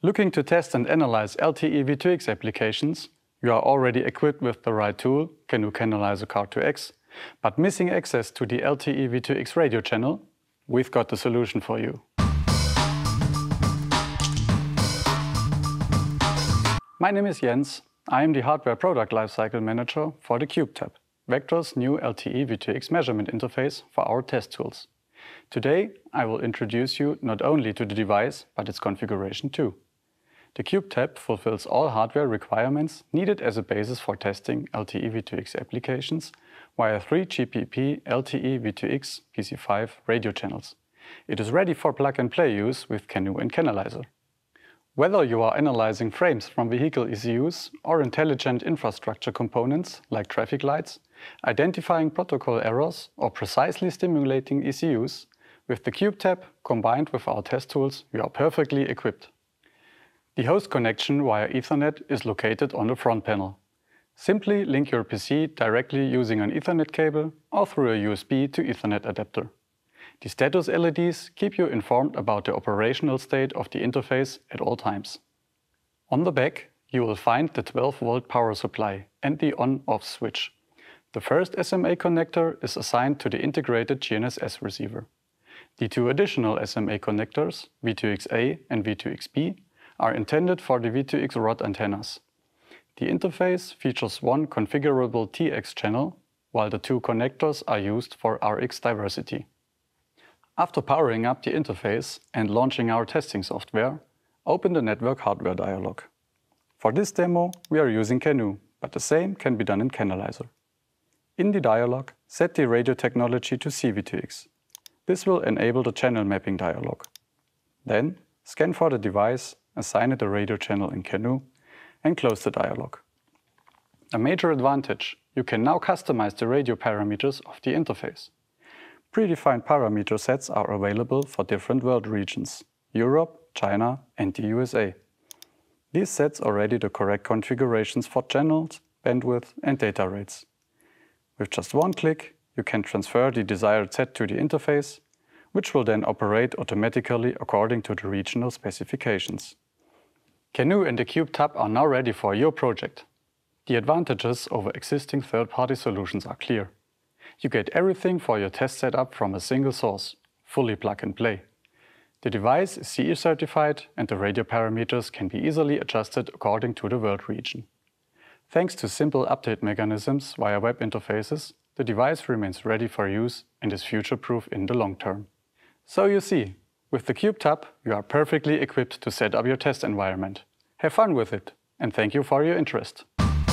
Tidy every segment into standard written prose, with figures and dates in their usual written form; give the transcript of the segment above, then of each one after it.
Looking to test and analyze LTE-V2X applications, you are already equipped with the right tool, CANoe and CANalyzer.Car2x, but missing access to the LTE-V2X radio channel? We've got the solution for you. My name is Jens. I am the Hardware Product Lifecycle Manager for the CubeTab, Vector's new LTE-V2X measurement interface for our test tools. Today, I will introduce you not only to the device, but its configuration too. The CubeTab fulfills all hardware requirements needed as a basis for testing LTE-V2X applications via 3 GPP LTE-V2X PC5 radio channels. It is ready for plug-and-play use with CANoe and CANalyzer. Whether you are analyzing frames from vehicle ECUs or intelligent infrastructure components like traffic lights, identifying protocol errors or precisely stimulating ECUs, with the CubeTab combined with our test tools, you are perfectly equipped. The host connection via Ethernet is located on the front panel. Simply link your PC directly using an Ethernet cable or through a USB to Ethernet adapter. The status LEDs keep you informed about the operational state of the interface at all times. On the back, you will find the 12-volt power supply and the on-off switch. The first SMA connector is assigned to the integrated GNSS receiver. The 2 additional SMA connectors, V2X-A and V2X-B, are intended for the V2X rod antennas. The interface features 1 configurable TX channel, while the 2 connectors are used for RX diversity. After powering up the interface and launching our testing software, open the Network Hardware dialog. For this demo, we are using CANoe, but the same can be done in CANalyzer. In the dialog, set the radio technology to CV2X. This will enable the channel mapping dialog. Then, scan for the device, assign it a radio channel in CANoe, and close the dialog. A major advantage, you can now customize the radio parameters of the interface. Predefined parameter sets are available for different world regions, Europe, China and the USA. These sets are already the correct configurations for channels, bandwidth and data rates. With just one click, you can transfer the desired set to the interface, which will then operate automatically according to the regional specifications. CANoe and the CubeTab are now ready for your project. The advantages over existing third-party solutions are clear. You get everything for your test setup from a single source, fully plug and play. The device is CE certified and the radio parameters can be easily adjusted according to the world region. Thanks to simple update mechanisms via web interfaces, the device remains ready for use and is future-proof in the long term. So you see, with the CubeTab, you are perfectly equipped to set up your test environment. Have fun with it, and thank you for your interest.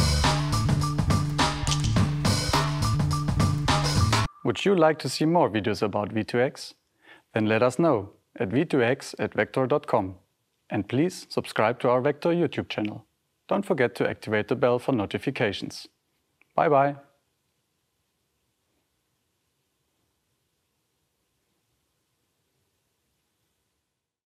Would you like to see more videos about V2X? Then let us know at v2x@vector.com. And please subscribe to our Vector YouTube channel. Don't forget to activate the bell for notifications. Bye bye!